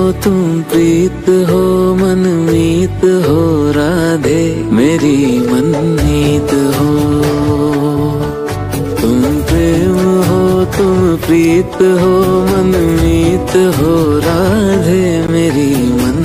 तुम प्रीत हो मनमीत हो राधे मेरी मनमीत हो। तुम प्रेम हो तुम प्रीत हो मनमीत हो राधे मेरी मन